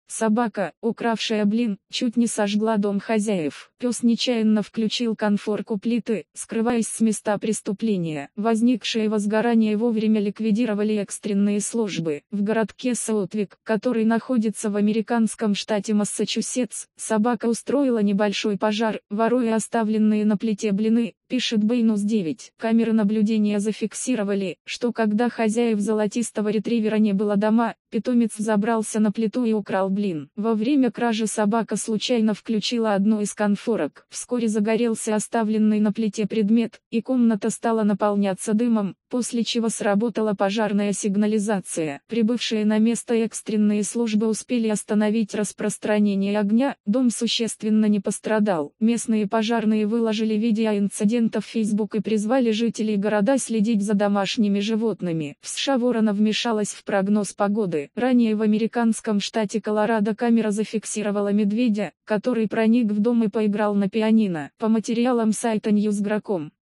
Собака, укравшая блин, чуть не сожгла дом хозяев. Пес нечаянно включил конфорку плиты, скрываясь с места преступления. Возникшее возгорание вовремя ликвидировали экстренные службы. В городке Саутвик, который находится в американском штате Массачусетс, собака устроила небольшой пожар, воруя оставленные на плите блины, пишет BNews9. Камеры наблюдения зафиксировали, что когда хозяев золотистого ретривера не было дома, питомец забрался на плиту и украл блин. Во время кражи собака случайно включила одну из конфорок. Вскоре загорелся оставленный на плите предмет, и комната стала наполняться дымом, после чего сработала пожарная сигнализация. Прибывшие на место экстренные службы успели остановить распространение огня, дом существенно не пострадал. Местные пожарные выложили видео инцидента в Facebook и призвали жителей города следить за домашними животными. В США ворона вмешалась в прогноз погоды. Ранее в американском штате Колорадо камера зафиксировала медведя, который проник в дом и поиграл на пианино. По материалам сайта Newsgro.com.